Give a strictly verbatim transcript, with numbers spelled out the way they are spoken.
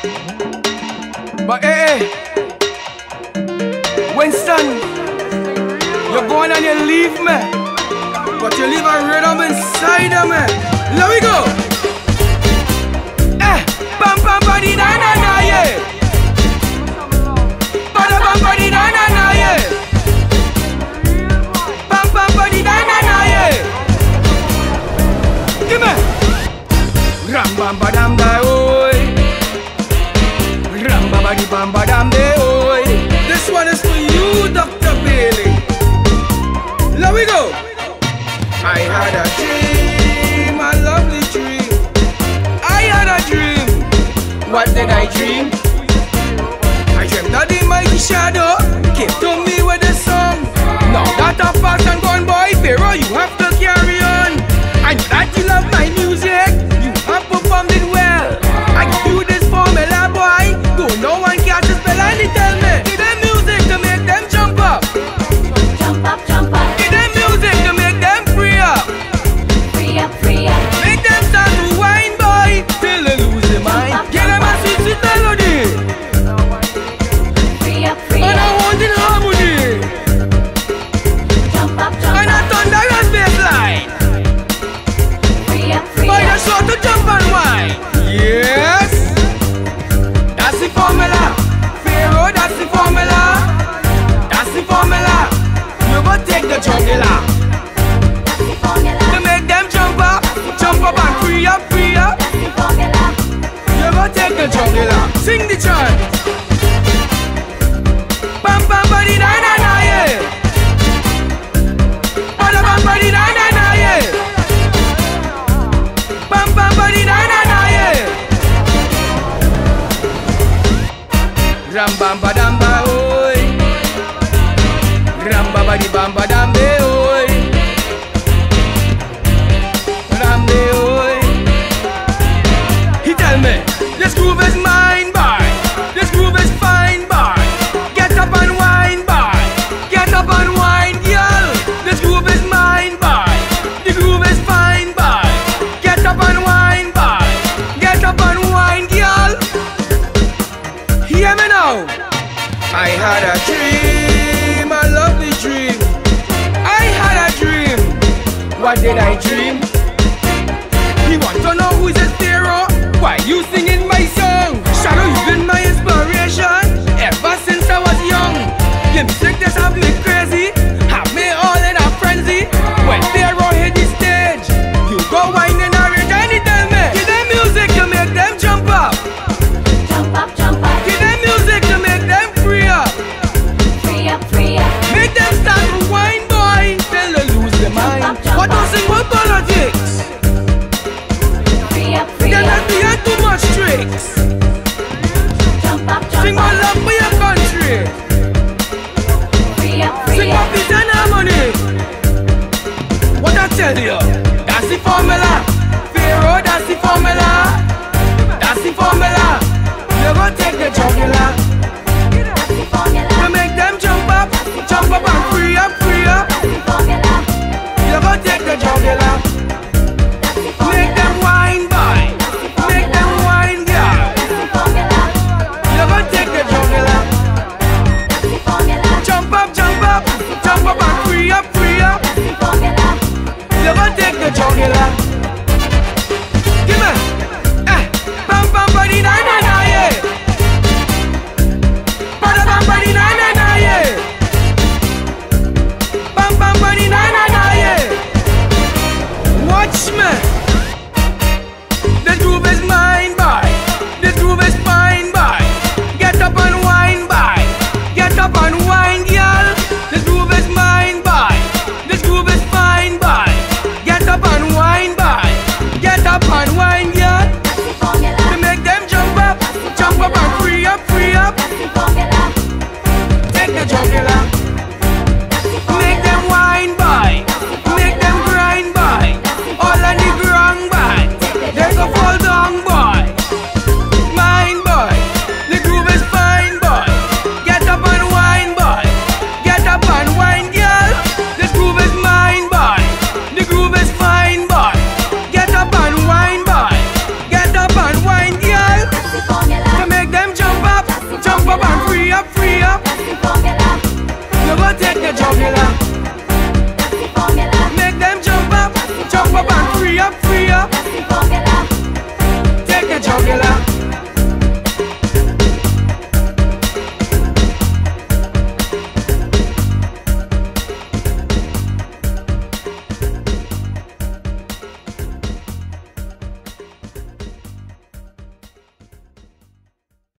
But hey, hey, Winston, you're going and you leave me, but you leave a rhythm inside of me. Let we go. Eh, bam bam body na na na yeah. Bada bam body na na na yeah. Bam bam body na na na yeah. Give me. Ram bam badam da oi. Ram bam badi bam badam de oi. This one is for you, Doctor Bailey. Let we go. I had a dream, a lovely dream. I had a dream. What did I dream? I dreamt that the mighty shadow came to me with a song. Now that a past and gone, boy, Pharaoh, you have to carry on. And that you love my music, you have performed it well. I give you this formula, boy. Go, no one catch a spell and they tell me. Give them music to make them jump up. Jump up, jump up. Give them music to make them free up. Free up, free up. Make them start to whine, boy, till they lose their mind. Give them a sweet, sweet melody. Free up, free And I up. want in harmony. Jump up, jump And a up. thunderous bassline. Free up, free Boy, up. just sure to jump and whine. Yes, that's the formula. Pharaoh, that's the formula. That's the formula. You go take the jugular That's the formula. to make them jump up, jump up and free up, free up. That's the formula. You go take the jugular. Sing the chant. Bam bam body na na na yeah. Bada bam body na na na yeah. Bam bam body na na na yeah. Ram bam badam ba oi. Ram ba badi bam badam be oi. Ram be oi. He tell me, this groove is mine, boy. This groove is fine, boy. Get up and whine, boy. Get up and whine, girl. This groove is mine, boy. The groove is fine, boy. Get up and whine, boy. Get up and whine, girl. Hear me now. I had a dream, a lovely dream. I had a dream. What did I dream? He want to know who's a Pharaoh. Why you singing my song? Shadow, you've been my inspiration ever since I was young. Your music just have me crazy, have me all in a frenzy. When Pharaoh hit the stage, you go whining and rage and he tell me, give them music to make them jump up. Jump up, jump up. Give them music to make them free up. Free up, free up. Make them start to whine, boy, till they lose their mind. Jump up, jump What don't up. sing about politics? Free up, free They're not up. behind too much tricks. Jump up, Sing jump my up. love for your country. Free up, Sing free my up. peace and harmony. What I tell you? That's the formula. Pharaoh, that's the formula. That's the formula. You go take the jugular.